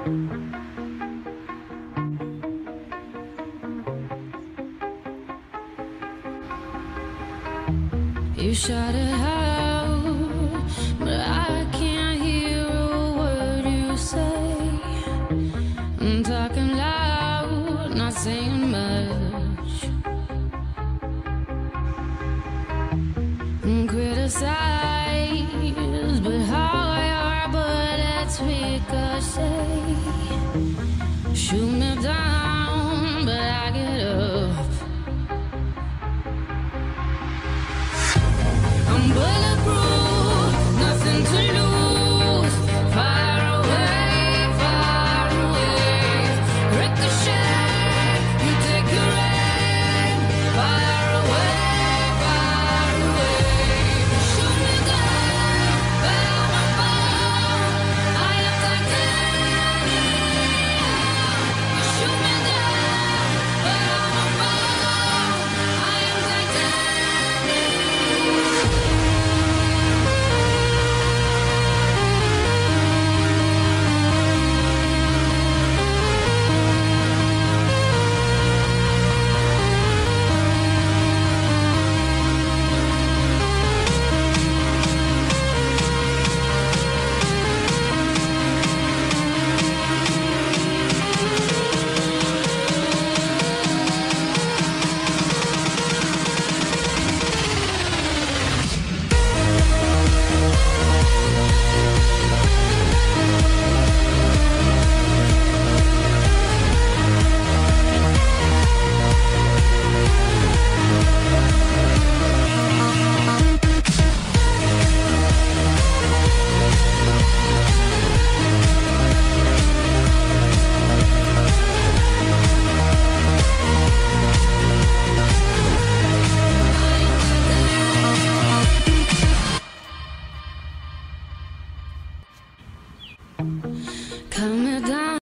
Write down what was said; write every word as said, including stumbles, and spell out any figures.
You shout it out, but I can't hear a word you say. I'm talking loud, not saying much. Criticize, but how your bullets ricochet. Shoot me down, but I get up. I'm bulletproof, nothing to lose. Far away, far away. Ricochet, you take your aim. Far away, far away. Shoot me down, but I won't fall. I am titanium. You shoot me down, but I won't fall. I am Calm it down.